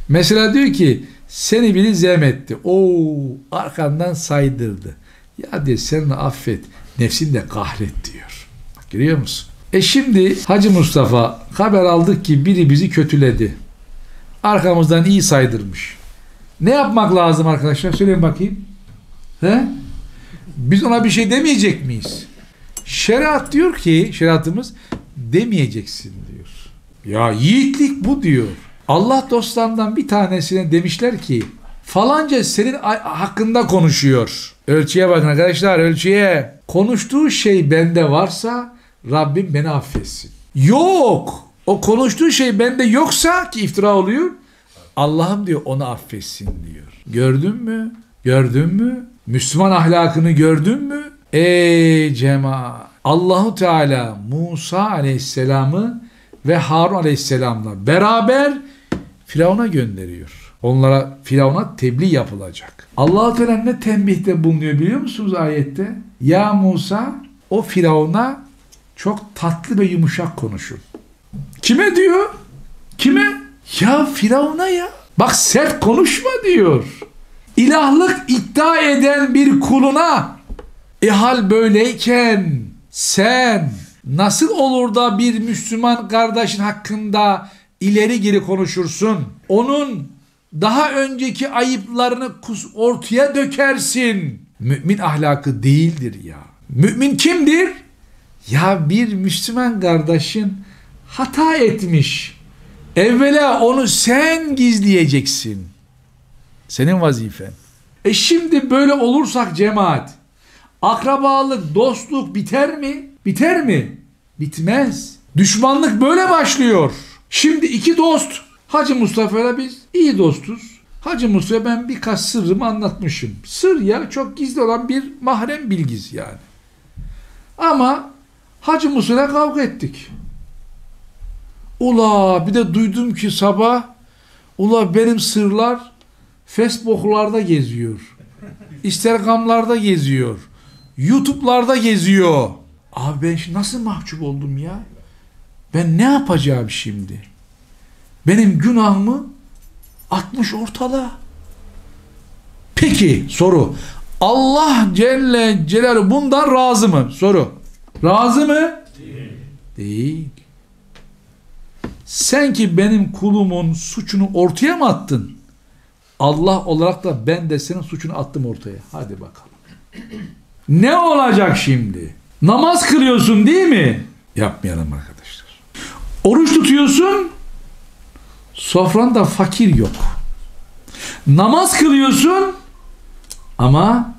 Mesela diyor ki seni biri zemetti. Oo, arkandan saydırdı. Ya diyor sen de affet. Nefsin de kahret diyor. Bak, görüyor musun? Şimdi Hacı Mustafa haber aldık ki biri bizi kötüledi. Arkamızdan iyi saydırmış. Ne yapmak lazım arkadaşlar? Söyleyin bakayım. He? Biz ona bir şey demeyecek miyiz? Şeriat diyor ki, şeriatımız demeyeceksin diyor. Ya yiğitlik bu diyor. Allah dostlarından bir tanesine demişler ki falanca senin hakkında konuşuyor. Ölçüye bakın arkadaşlar, ölçüye. Konuştuğu şey bende varsa Rabbim beni affetsin. Yok. O konuştuğu şey bende yoksa ki iftira oluyor. Allah'ım diyor onu affetsin diyor. Gördün mü? Gördün mü? Müslüman ahlakını gördün mü? Ey cemaat! Allahu Teala Musa Aleyhisselam'ı ve Harun Aleyhisselam'la beraber Firavun'a gönderiyor. Onlara, Firavun'a tebliğ yapılacak. Allah-u Teala ne tembihte bulunuyor biliyor musunuz ayette? Ya Musa, o Firavun'a çok tatlı ve yumuşak konuşun. Kime diyor? Kime? Ya Firavun'a ya. Bak sert konuşma diyor. İlahlık iddia eden bir kuluna hal böyleyken sen nasıl olur da bir Müslüman kardeşin hakkında ileri geri konuşursun? Onun daha önceki ayıplarını ortaya dökersin. Mümin ahlakı değildir ya. Mümin kimdir? Ya bir Müslüman kardeşin hata etmiş. Evvela onu sen gizleyeceksin. Senin vazifen. Şimdi böyle olursak cemaat, akrabalık, dostluk biter mi? Biter mi? Bitmez. Düşmanlık böyle başlıyor. Şimdi iki dost, Hacı Mustafa'yla biz iyi dostuz. Hacı Mustafa ben birkaç sırrımı anlatmışım. Sır ya, çok gizli olan bir mahrem bilgisi yani. Ama Hacı Musa'yla kavga ettik. Ula bir de duydum ki sabah benim sırlar Facebook'larda geziyor. Instagram'larda geziyor. YouTube'larda geziyor. Abi ben şimdi nasıl mahcup oldum ya? Ben ne yapacağım şimdi? Benim günahımı atmış ortalığa. Peki soru. Allah Celle Celaluhu bundan razı mı? Soru. Razı mı? Değil. Sen ki benim kulumun suçunu ortaya mı attın? Allah olarak da ben de senin suçunu attım ortaya. Hadi bakalım. Ne olacak şimdi? Namaz kılıyorsun değil mi? Yapmayalım arkadaşlar. Oruç tutuyorsun. Sofranda fakir yok. Namaz kılıyorsun ama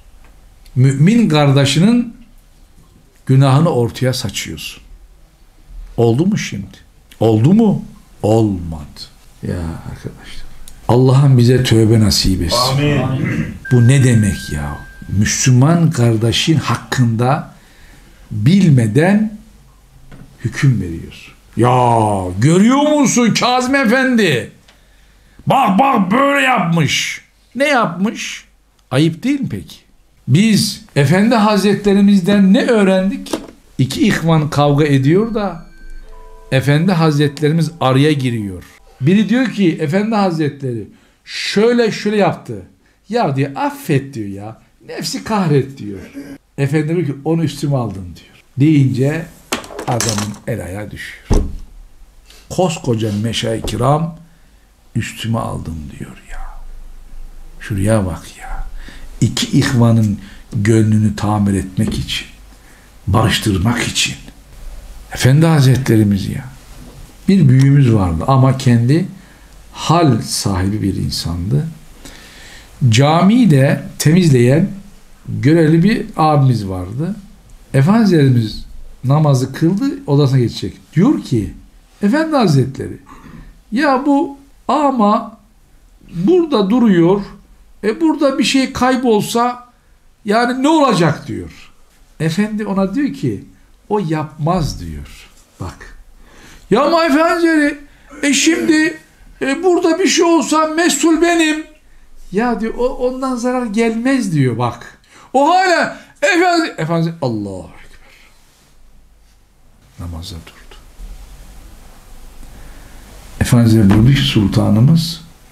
mümin kardeşinin günahını ortaya saçıyorsun. Oldu mu şimdi? Oldu mu? Olmadı. Ya arkadaşlar. Allah'ım bize tövbe nasip etsin. Amin. Bu ne demek ya? Müslüman kardeşin hakkında bilmeden hüküm veriyorsun. Ya görüyor musun Kazım Efendi? Bak böyle yapmış. Ne yapmış? Ayıp değil mi peki? Biz Efendi Hazretlerimizden ne öğrendik? İki ihvan kavga ediyor da Efendi Hazretlerimiz araya giriyor. Biri diyor ki Efendi Hazretleri şöyle yaptı. Ya diyor affet diyor ya. Nefsi kahret diyor. Efendi diyor ki onu üstüme aldın diyor. Deyince adamın el ayağı düşüyor. Koskoca meşayih kiram üstüme aldım diyor ya. Şuraya bak ya. İki ihvanın gönlünü tamir etmek için, barıştırmak için. Efendi Hazretlerimiz ya. Bir büyüğümüz vardı ama kendi hal sahibi bir insandı. Camiyi de temizleyen görevli bir abimiz vardı. Efendimiz namazı kıldı, odasına geçecek. Diyor ki Efendi Hazretleri ya bu ama burada duruyor, burada bir şey kaybolsa yani ne olacak diyor. Efendi ona diyor ki o yapmaz diyor. Bak. Ya ama efendim şimdi burada bir şey olsa mesul benim. Ya diyor ondan zarar gelmez diyor bak. O hala efendim Allahu Ekber. Namaza durdu. Efendimiz buyurdu ki sultanımız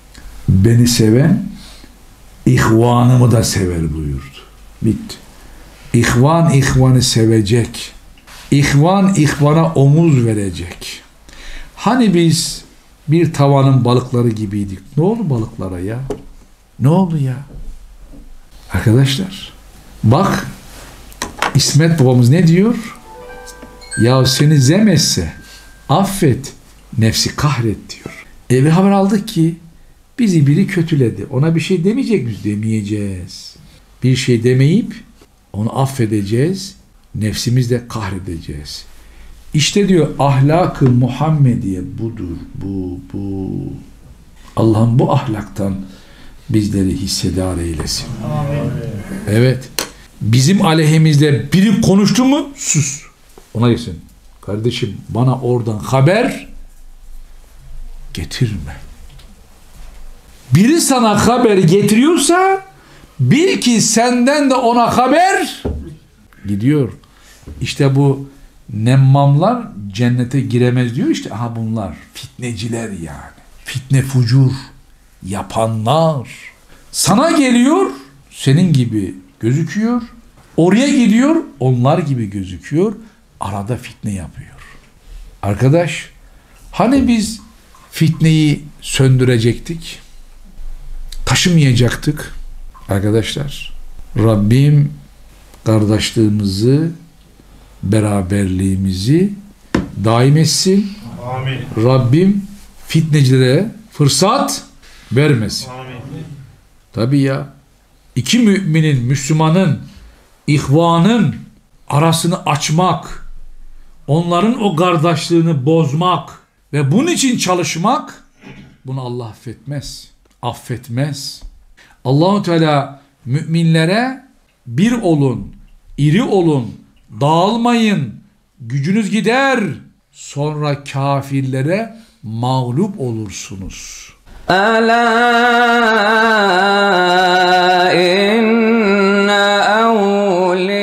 Beni seven ihvanımı da sever buyurdu. Bitti. İhvan ihvanı sevecek. İhvan ihvana omuz verecek. Hani biz bir tavanın balıkları gibiydik. Ne oldu balıklara ya? Ne oldu ya? Arkadaşlar bak İsmet babamız ne diyor? Ya seni zemesse affet, nefsi kahret diyor. Bir haber aldık ki bizi biri kötüledi. Ona bir şey demeyecek miyiz? Demeyeceğiz. Bir şey demeyip onu affedeceğiz. Nefsimizle kahredeceğiz. İşte diyor ahlak-ı Muhammediye budur. Bu. Allah'ım bu ahlaktan bizleri hissedar eylesin. Amin. Evet. Bizim aleyhimizde biri konuştu mu sus. Ona gitsin. Kardeşim bana oradan haber getirme. Biri sana haber getiriyorsa bil ki senden de ona haber gidiyor. İşte bu nemmamlar cennete giremez diyor işte. Aha bunlar fitneciler yani. Fitne fucur yapanlar. Sana geliyor senin gibi gözüküyor. Oraya gidiyor onlar gibi gözüküyor. Arada fitne yapıyor. Arkadaş hani biz fitneyi söndürecektik? Taşımayacaktık. Arkadaşlar Rabbim kardeşliğimizi, beraberliğimizi daim etsin. Amin. Rabbim fitnecilere fırsat vermesin. Amin. Tabii ya. İki müminin, Müslümanın, ihvanın arasını açmak, onların o kardeşliğini bozmak ve bunun için çalışmak, bunu Allah affetmez. Affetmez. Allah-u Teala müminlere bir olun, iri olun, dağılmayın, gücünüz gider, sonra kafirlere mağlup olursunuz. Ala inne